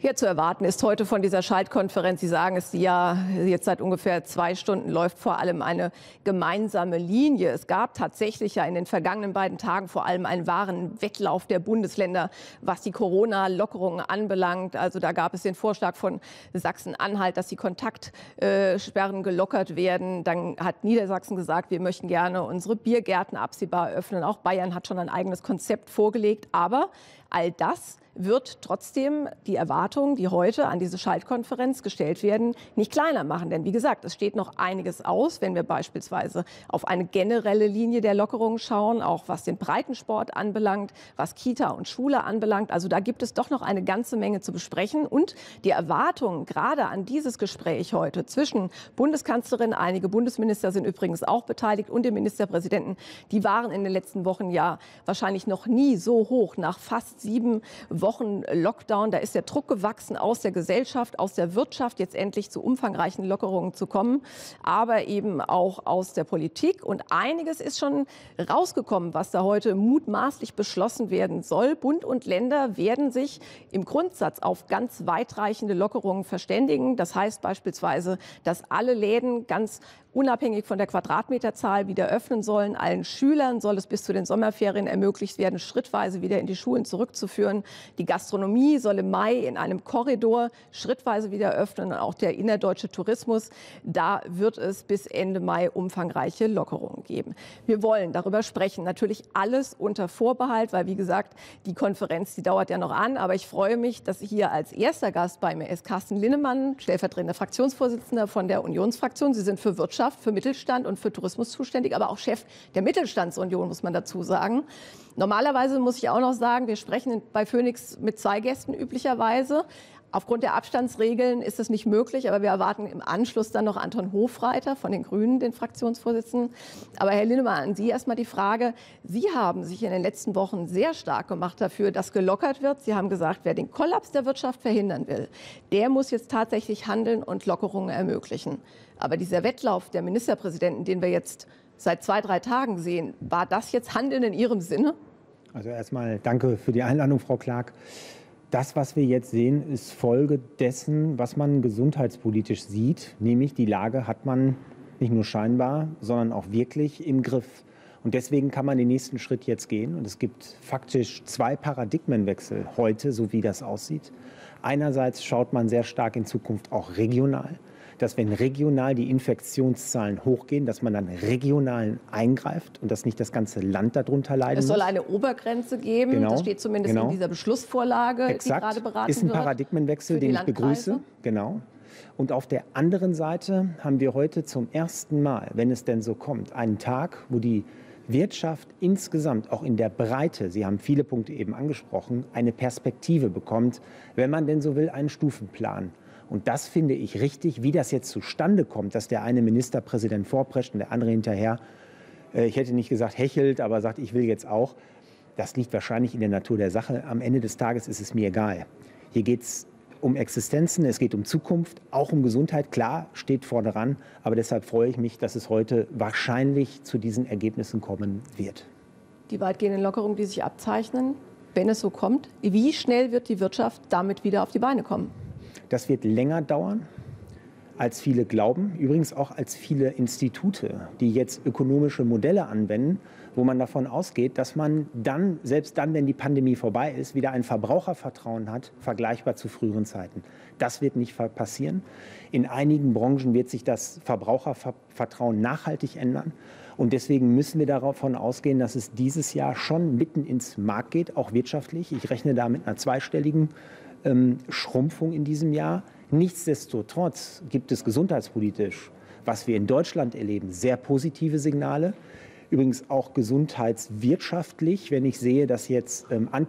Ja, zu erwarten ist heute von dieser Schaltkonferenz, Sie sagen es, die ja jetzt seit ungefähr 2 Stunden läuft, vor allem eine gemeinsame Linie. Es gab tatsächlich ja in den vergangenen beiden Tagen vor allem einen wahren Wettlauf der Bundesländer, was die Corona-Lockerungen anbelangt. Also da gab es den Vorschlag von Sachsen-Anhalt, dass die Kontaktsperren gelockert werden. Dann hat Niedersachsen gesagt, wir möchten gerne unsere Biergärten absehbar öffnen. Auch Bayern hat schon ein eigenes Konzept vorgelegt. Aber all das wird trotzdem die Erwartungen, die heute an diese Schaltkonferenz gestellt werden, nicht kleiner machen. Denn wie gesagt, es steht noch einiges aus, wenn wir beispielsweise auf eine generelle Linie der Lockerungen schauen, auch was den Breitensport anbelangt, was Kita und Schule anbelangt. Also da gibt es doch noch eine ganze Menge zu besprechen. Und die Erwartungen gerade an dieses Gespräch heute zwischen Bundeskanzlerin, einige Bundesminister sind übrigens auch beteiligt, und dem Ministerpräsidenten, die waren in den letzten Wochen ja wahrscheinlich noch nie so hoch. Nach fast 7 Wochen Lockdown, da ist der Druck gewachsen aus der Gesellschaft, aus der Wirtschaft, jetzt endlich zu umfangreichen Lockerungen zu kommen, aber eben auch aus der Politik. Und einiges ist schon rausgekommen, was da heute mutmaßlich beschlossen werden soll. Bund und Länder werden sich im Grundsatz auf ganz weitreichende Lockerungen verständigen. Das heißt beispielsweise, dass alle Läden ganz unabhängig von der Quadratmeterzahl wieder öffnen sollen. Allen Schülern soll es bis zu den Sommerferien ermöglicht werden, schrittweise wieder in die Schulen zurückzuführen. Die Gastronomie soll im Mai in einem Korridor schrittweise wieder öffnen. Und auch der innerdeutsche Tourismus, da wird es bis Ende Mai umfangreiche Lockerungen geben. Wir wollen darüber sprechen. Natürlich alles unter Vorbehalt, weil, wie gesagt, die Konferenz, die dauert ja noch an. Aber ich freue mich, dass hier als erster Gast bei mir ist Carsten Linnemann, stellvertretender Fraktionsvorsitzender von der Unionsfraktion. Sie sind für Wirtschaft, für Mittelstand und für Tourismus zuständig, aber auch Chef der Mittelstandsunion, muss man dazu sagen. Normalerweise muss ich auch noch sagen, wir sprechen bei Phoenix mit 2 Gästen üblicherweise. Aufgrund der Abstandsregeln ist das nicht möglich, aber wir erwarten im Anschluss dann noch Anton Hofreiter von den Grünen, den Fraktionsvorsitzenden. Aber Herr Linnemann, an Sie erstmal die Frage. Sie haben sich in den letzten Wochen sehr stark gemacht dafür, dass gelockert wird. Sie haben gesagt, wer den Kollaps der Wirtschaft verhindern will, der muss jetzt tatsächlich handeln und Lockerungen ermöglichen. Aber dieser Wettlauf der Ministerpräsidenten, den wir jetzt seit 2, 3 Tagen sehen, war das jetzt Handeln in Ihrem Sinne? Also erstmal danke für die Einladung, Frau Clark. Das, was wir jetzt sehen, ist Folge dessen, was man gesundheitspolitisch sieht. Nämlich die Lage hat man nicht nur scheinbar, sondern auch wirklich im Griff. Und deswegen kann man den nächsten Schritt jetzt gehen. Und es gibt faktisch 2 Paradigmenwechsel heute, so wie das aussieht. Einerseits schaut man sehr stark in Zukunft auch regional, dass wenn regional die Infektionszahlen hochgehen, dass man dann regional eingreift und dass nicht das ganze Land darunter leiden muss. Es soll eine Obergrenze geben, genau, das steht zumindest in dieser Beschlussvorlage, exakt, die gerade beraten wird. Ist ein Paradigmenwechsel, den ich begrüße. Genau. Und auf der anderen Seite haben wir heute zum ersten Mal, wenn es denn so kommt, einen Tag, wo die Wirtschaft insgesamt, auch in der Breite, Sie haben viele Punkte eben angesprochen, eine Perspektive bekommt, wenn man denn so will, einen Stufenplan. Und das finde ich richtig, wie das jetzt zustande kommt, dass der eine Ministerpräsident vorprescht und der andere hinterher, ich hätte nicht gesagt hechelt, aber sagt, ich will jetzt auch. Das liegt wahrscheinlich in der Natur der Sache. Am Ende des Tages ist es mir egal. Hier geht es um Existenzen, es geht um Zukunft, auch um Gesundheit. Klar, steht vorne ran, aber deshalb freue ich mich, dass es heute wahrscheinlich zu diesen Ergebnissen kommen wird. Die weitgehenden Lockerungen, die sich abzeichnen, wenn es so kommt, wie schnell wird die Wirtschaft damit wieder auf die Beine kommen? Das wird länger dauern, als viele glauben. Übrigens auch als viele Institute, die jetzt ökonomische Modelle anwenden, wo man davon ausgeht, dass man dann, selbst dann, wenn die Pandemie vorbei ist, wieder ein Verbrauchervertrauen hat, vergleichbar zu früheren Zeiten. Das wird nicht passieren. In einigen Branchen wird sich das Verbrauchervertrauen nachhaltig ändern. Und deswegen müssen wir davon ausgehen, dass es dieses Jahr schon mitten ins Markt geht, auch wirtschaftlich. Ich rechne da mit einer zweistelligen Schrumpfung in diesem Jahr. Nichtsdestotrotz gibt es gesundheitspolitisch, was wir in Deutschland erleben, sehr positive Signale. Übrigens auch gesundheitswirtschaftlich, wenn ich sehe, dass jetzt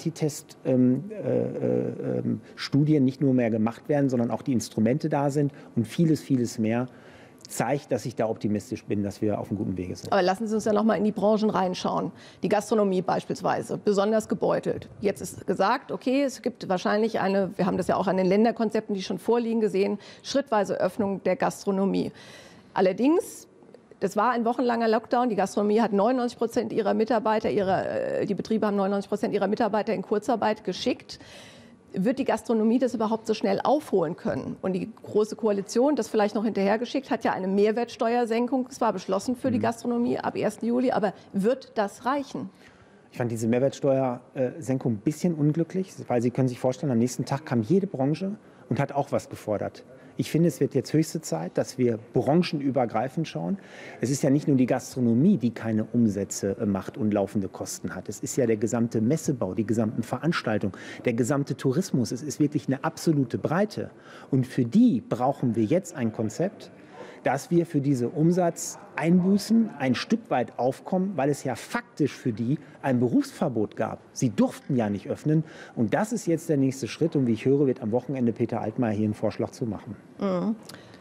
Antitest-Studien nicht nur mehr gemacht werden, sondern auch die Instrumente da sind und vieles, vieles mehr, zeigt, dass ich da optimistisch bin, dass wir auf einem guten Wege sind. Aber lassen Sie uns ja noch mal in die Branchen reinschauen. Die Gastronomie beispielsweise, besonders gebeutelt. Jetzt ist gesagt, okay, es gibt wahrscheinlich wir haben das ja auch an den Länderkonzepten, die schon vorliegen, gesehen, schrittweise Öffnung der Gastronomie. Allerdings, das war ein wochenlanger Lockdown. Die Gastronomie hat 99% ihrer Mitarbeiter, die Betriebe haben 99% ihrer Mitarbeiter in Kurzarbeit geschickt. Wird die Gastronomie das überhaupt so schnell aufholen können? Und die Große Koalition, das vielleicht noch hinterhergeschickt, hat ja eine Mehrwertsteuersenkung zwar beschlossen für die Gastronomie ab 1. Juli, aber wird das reichen? Ich fand diese Mehrwertsteuersenkung ein bisschen unglücklich, weil Sie können sich vorstellen, am nächsten Tag kam jede Branche und hat auch was gefordert. Ich finde, es wird jetzt höchste Zeit, dass wir branchenübergreifend schauen. Es ist ja nicht nur die Gastronomie, die keine Umsätze macht und laufende Kosten hat. Es ist ja der gesamte Messebau, die gesamten Veranstaltungen, der gesamte Tourismus. Es ist wirklich eine absolute Breite. Und für die brauchen wir jetzt ein Konzept, dass wir für diese Umsatzeinbußen ein Stück weit aufkommen, weil es ja faktisch für die ein Berufsverbot gab. Sie durften ja nicht öffnen. Und das ist jetzt der nächste Schritt. Und wie ich höre, wird am Wochenende Peter Altmaier hier einen Vorschlag zu machen. Mhm.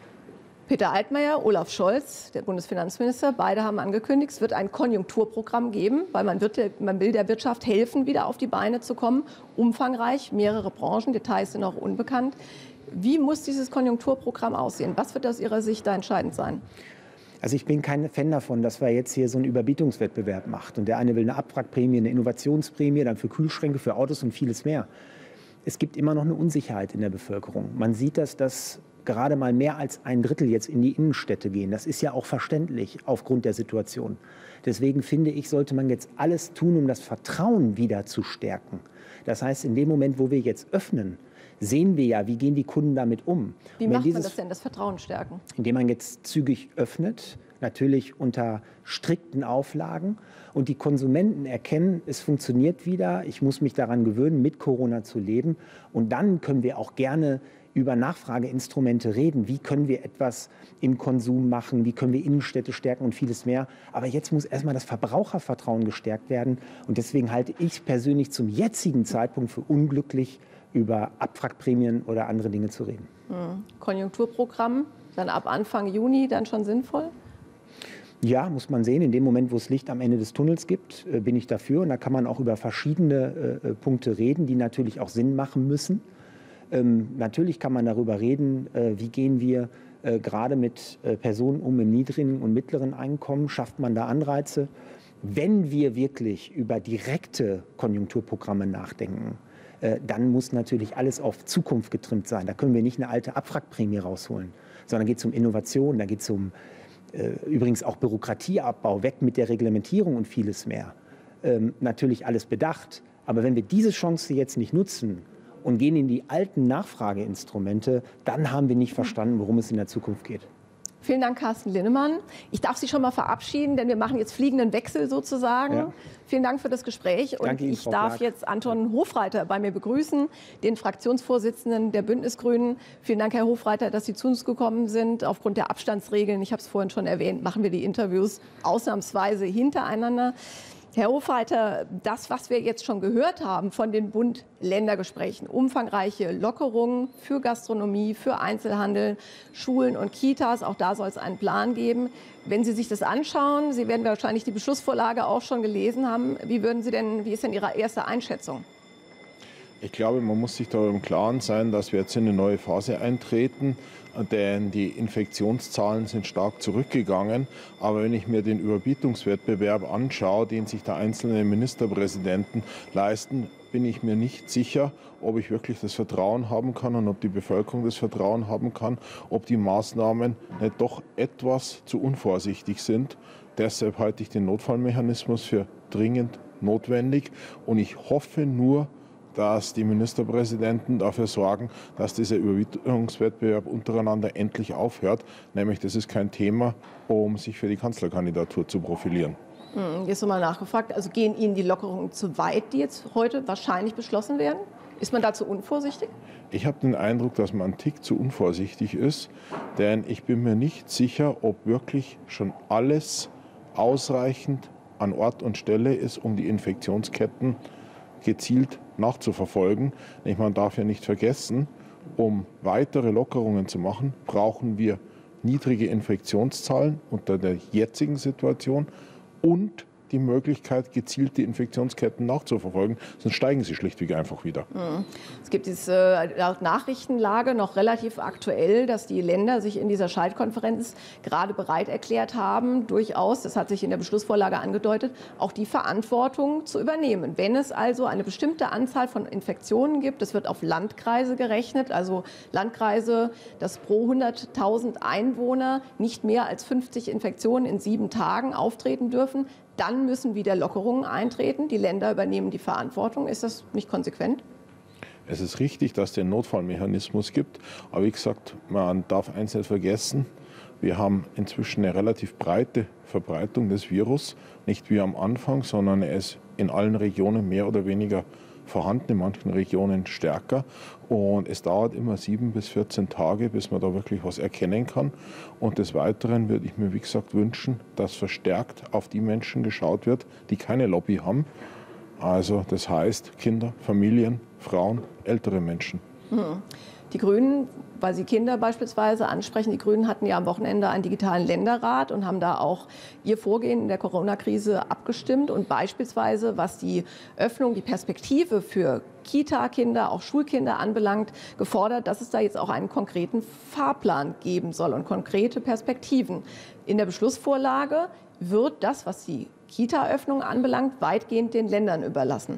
Peter Altmaier, Olaf Scholz, der Bundesfinanzminister, beide haben angekündigt, es wird ein Konjunkturprogramm geben, weil man will der Wirtschaft helfen, wieder auf die Beine zu kommen. Umfangreich, mehrere Branchen, Details sind noch unbekannt. Wie muss dieses Konjunkturprogramm aussehen? Was wird aus Ihrer Sicht da entscheidend sein? Also ich bin kein Fan davon, dass wir jetzt hier so einen Überbietungswettbewerb machen. Und der eine will eine Abwrackprämie, eine Innovationsprämie, dann für Kühlschränke, für Autos und vieles mehr. Es gibt immer noch eine Unsicherheit in der Bevölkerung. Man sieht, dass gerade mal mehr als ein Drittel jetzt in die Innenstädte gehen. Das ist ja auch verständlich aufgrund der Situation. Deswegen finde ich, sollte man jetzt alles tun, um das Vertrauen wieder zu stärken. Das heißt, in dem Moment, wo wir jetzt öffnen, sehen wir ja, wie gehen die Kunden damit um. Wie macht man das denn, das Vertrauen stärken? Indem man jetzt zügig öffnet, natürlich unter strikten Auflagen. Und die Konsumenten erkennen, es funktioniert wieder, ich muss mich daran gewöhnen, mit Corona zu leben. Und dann können wir auch gerne über Nachfrageinstrumente reden. Wie können wir etwas im Konsum machen? Wie können wir Innenstädte stärken und vieles mehr? Aber jetzt muss erstmal das Verbrauchervertrauen gestärkt werden. Und deswegen halte ich persönlich zum jetzigen Zeitpunkt für unglücklich, über Abwrackprämien oder andere Dinge zu reden. Konjunkturprogramm, dann ab Anfang Juni dann schon sinnvoll? Ja, muss man sehen. In dem Moment, wo es Licht am Ende des Tunnels gibt, bin ich dafür. Und da kann man auch über verschiedene Punkte reden, die natürlich auch Sinn machen müssen. Natürlich kann man darüber reden, wie gehen wir gerade mit Personen um im niedrigen und mittleren Einkommen, schafft man da Anreize. Wenn wir wirklich über direkte Konjunkturprogramme nachdenken, dann muss natürlich alles auf Zukunft getrimmt sein. Da können wir nicht eine alte Abwrackprämie rausholen, sondern geht es um Innovation, da geht es um übrigens auch Bürokratieabbau, weg mit der Reglementierung und vieles mehr. Natürlich alles bedacht, aber wenn wir diese Chance jetzt nicht nutzen und gehen in die alten Nachfrageinstrumente, dann haben wir nicht verstanden, worum es in der Zukunft geht. Vielen Dank, Carsten Linnemann. Ich darf Sie schon mal verabschieden, denn wir machen jetzt fliegenden Wechsel sozusagen. Ja. Vielen Dank für das Gespräch. Und Danke Ihnen, ich darf jetzt Anton Hofreiter bei mir begrüßen, den Fraktionsvorsitzenden der Bündnisgrünen. Vielen Dank, Herr Hofreiter, dass Sie zu uns gekommen sind. Aufgrund der Abstandsregeln, ich habe es vorhin schon erwähnt, machen wir die Interviews ausnahmsweise hintereinander. Herr Hofreiter, das, was wir jetzt schon gehört haben von den Bund-Länder-Gesprächen, umfangreiche Lockerungen für Gastronomie, für Einzelhandel, Schulen und Kitas, auch da soll es einen Plan geben. Wenn Sie sich das anschauen, Sie werden wahrscheinlich die Beschlussvorlage auch schon gelesen haben, wie ist denn Ihre erste Einschätzung? Ich glaube, man muss sich darüber im Klaren sein, dass wir jetzt in eine neue Phase eintreten, denn die Infektionszahlen sind stark zurückgegangen. Aber wenn ich mir den Überbietungswettbewerb anschaue, den sich da einzelne Ministerpräsidenten leisten, bin ich mir nicht sicher, ob ich wirklich das Vertrauen haben kann und ob die Bevölkerung das Vertrauen haben kann, ob die Maßnahmen nicht doch etwas zu unvorsichtig sind. Deshalb halte ich den Notfallmechanismus für dringend notwendig und ich hoffe nur, dass die Ministerpräsidenten dafür sorgen, dass dieser Überbietungswettbewerb untereinander endlich aufhört. Nämlich, das ist kein Thema, um sich für die Kanzlerkandidatur zu profilieren. Jetzt nochmal nachgefragt, also gehen Ihnen die Lockerungen zu weit, die jetzt heute wahrscheinlich beschlossen werden? Ist man dazu unvorsichtig? Ich habe den Eindruck, dass man einen Tick zu unvorsichtig ist, denn ich bin mir nicht sicher, ob wirklich schon alles ausreichend an Ort und Stelle ist, um die Infektionsketten gezielt nachzuverfolgen. Man darf ja nicht vergessen, um weitere Lockerungen zu machen, brauchen wir niedrige Infektionszahlen unter der jetzigen Situation und die Möglichkeit, gezielt die Infektionsketten nachzuverfolgen, sonst steigen sie schlichtweg einfach wieder. Es gibt diese laut Nachrichtenlage noch relativ aktuell, dass die Länder sich in dieser Schaltkonferenz gerade bereit erklärt haben, durchaus, das hat sich in der Beschlussvorlage angedeutet, auch die Verantwortung zu übernehmen. Wenn es also eine bestimmte Anzahl von Infektionen gibt, es wird auf Landkreise gerechnet, also Landkreise, dass pro 100.000 Einwohner nicht mehr als 50 Infektionen in 7 Tagen auftreten dürfen, dann müssen wieder Lockerungen eintreten. Die Länder übernehmen die Verantwortung. Ist das nicht konsequent? Es ist richtig, dass es den Notfallmechanismus gibt. Aber wie gesagt, man darf eins nicht vergessen, wir haben inzwischen eine relativ breite Verbreitung des Virus. Nicht wie am Anfang, sondern er ist in allen Regionen mehr oder weniger vorhanden, in manchen Regionen stärker. Und es dauert immer 7 bis 14 Tage, bis man da wirklich was erkennen kann. Und des Weiteren würde ich mir, wie gesagt, wünschen, dass verstärkt auf die Menschen geschaut wird, die keine Lobby haben. Also das heißt Kinder, Familien, Frauen, ältere Menschen. Die Grünen, weil Sie Kinder beispielsweise ansprechen, die Grünen hatten ja am Wochenende einen digitalen Länderrat und haben da auch ihr Vorgehen in der Corona-Krise abgestimmt und beispielsweise, was die Öffnung, die Perspektive für Kita-Kinder, auch Schulkinder anbelangt, gefordert, dass es da jetzt auch einen konkreten Fahrplan geben soll und konkrete Perspektiven. In der Beschlussvorlage wird das, was die Kita-Öffnung anbelangt, weitgehend den Ländern überlassen.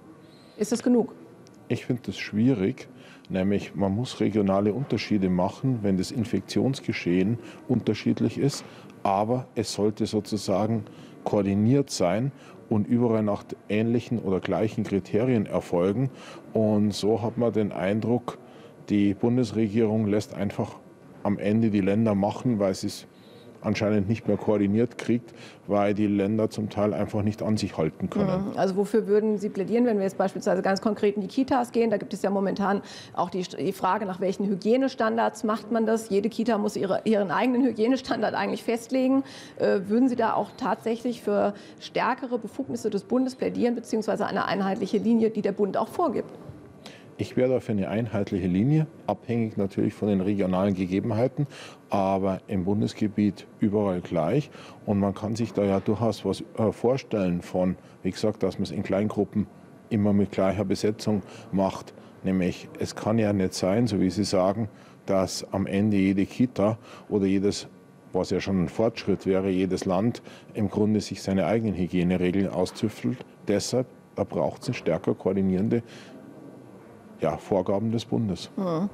Ist das genug? Ich finde das schwierig. Nämlich, man muss regionale Unterschiede machen, wenn das Infektionsgeschehen unterschiedlich ist. Aber es sollte sozusagen koordiniert sein und überall nach ähnlichen oder gleichen Kriterien erfolgen. Und so hat man den Eindruck, die Bundesregierung lässt einfach am Ende die Länder machen, weil sie es anscheinend nicht mehr koordiniert kriegt, weil die Länder zum Teil einfach nicht an sich halten können. Also wofür würden Sie plädieren, wenn wir jetzt beispielsweise ganz konkret in die Kitas gehen? Da gibt es ja momentan auch die Frage, nach welchen Hygienestandards macht man das? Jede Kita muss ihren eigenen Hygienestandard eigentlich festlegen. Würden Sie da auch tatsächlich für stärkere Befugnisse des Bundes plädieren, beziehungsweise eine einheitliche Linie, die der Bund auch vorgibt? Ich wäre da für eine einheitliche Linie, abhängig natürlich von den regionalen Gegebenheiten, aber im Bundesgebiet überall gleich. Und man kann sich da ja durchaus was vorstellen von, wie gesagt, dass man es in Kleingruppen immer mit gleicher Besetzung macht. Nämlich, es kann ja nicht sein, so wie Sie sagen, dass am Ende jede Kita oder jedes, was ja schon ein Fortschritt wäre, jedes Land im Grunde sich seine eigenen Hygieneregeln auszüftelt. Deshalb, da braucht es eine stärker koordinierende Vorgaben des Bundes.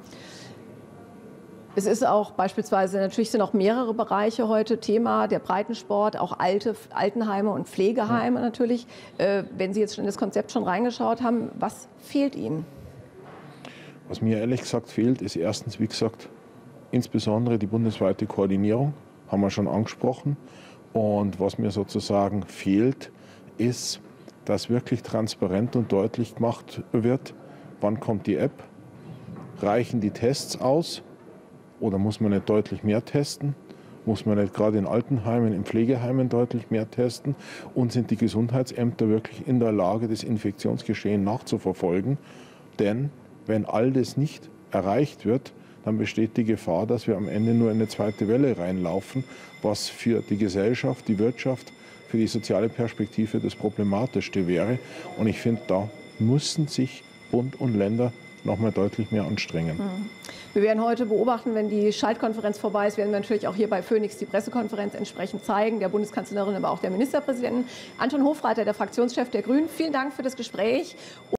Es ist auch beispielsweise, natürlich sind auch mehrere Bereiche heute Thema, der Breitensport, auch Altenheime und Pflegeheime natürlich. Wenn Sie jetzt in das Konzept schon reingeschaut haben, was fehlt Ihnen? Was mir ehrlich gesagt fehlt, ist erstens, wie gesagt, insbesondere die bundesweite Koordinierung, haben wir schon angesprochen. Und was mir sozusagen fehlt, ist, dass wirklich transparent und deutlich gemacht wird, wann kommt die App? Reichen die Tests aus? Oder muss man nicht deutlich mehr testen? Muss man nicht gerade in Altenheimen, in Pflegeheimen deutlich mehr testen? Und sind die Gesundheitsämter wirklich in der Lage, das Infektionsgeschehen nachzuverfolgen? Denn wenn all das nicht erreicht wird, dann besteht die Gefahr, dass wir am Ende nur in eine zweite Welle reinlaufen, was für die Gesellschaft, die Wirtschaft, für die soziale Perspektive das Problematischste wäre. Und ich finde, da müssen sich Bund und Länder noch mal deutlich mehr anstrengen. Wir werden heute beobachten, wenn die Schaltkonferenz vorbei ist, werden wir natürlich auch hier bei Phoenix die Pressekonferenz entsprechend zeigen, der Bundeskanzlerin, aber auch der Ministerpräsidentin. Anton Hofreiter, der Fraktionschef der Grünen, vielen Dank für das Gespräch.